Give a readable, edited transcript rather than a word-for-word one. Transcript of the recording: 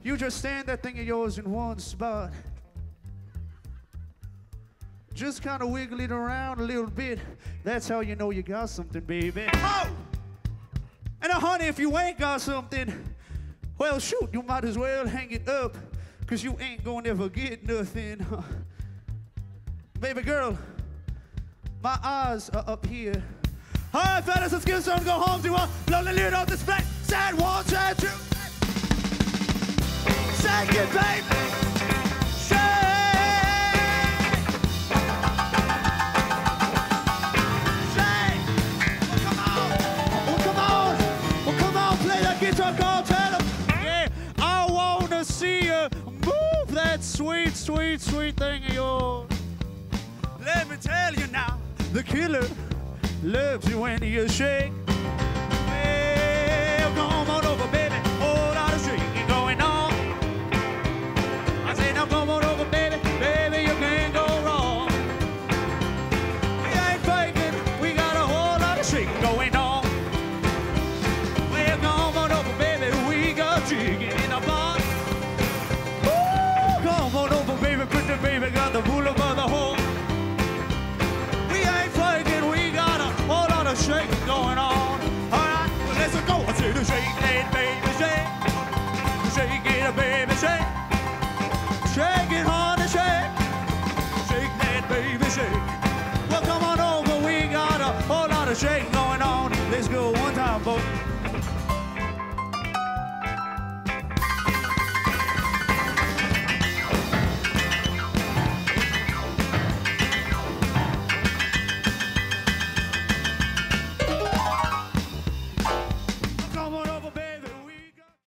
You just stand that thing of yours in one spot. Just kind of wiggle it around a little bit. That's how you know you got something, baby. Oh! And honey, if you ain't got something, well, shoot, you might as well hang it up, because you ain't gonna ever get nothing. Baby girl, my eyes are up here. All right, fellas, let's get some, go home to a lonely little display. Sad one, sad two. Shake it, baby. Shake. Shake. Oh, come on. Oh, come on. Oh, come on, play that guitar, go tell them. Yeah, I want to see you move that sweet, sweet, sweet thing of yours. Let me tell you now, the killer loves you when you shake. Well, come on over, baby. Whole lot of shaking going on. I say, now come on over, baby. Baby, you can't go wrong. We ain't faking. We got a whole lot of shaking going on. Well, come on over, baby. We got chicken in the pot. Ooh, come on over, baby. Pretty baby got the bull above the hole. Shaking going on. All right, well, let's go. I see the shake, baby, shake.